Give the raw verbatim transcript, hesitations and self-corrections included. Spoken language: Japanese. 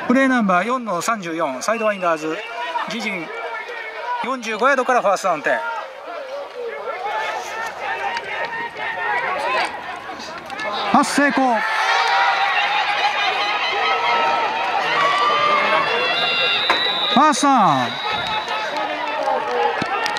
プレーナンバーよんのさんじゅうよん、サイドワインダーズ自陣よんじゅうごヤードからファーストダウン点。パス成功。ファーストダウン。